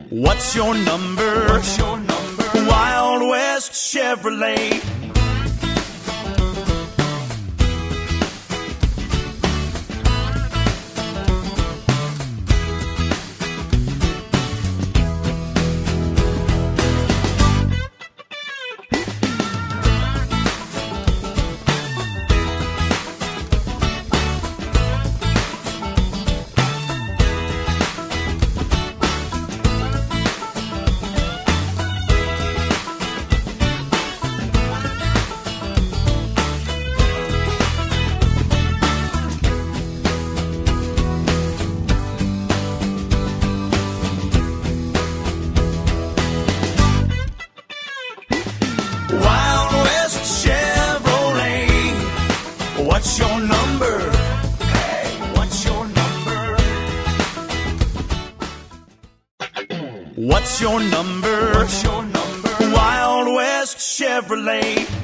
What's your number? What's your number? Wild West Chevrolet. What's your number? Hey, what's your number? What's your number? What's your number? Wild West Chevrolet.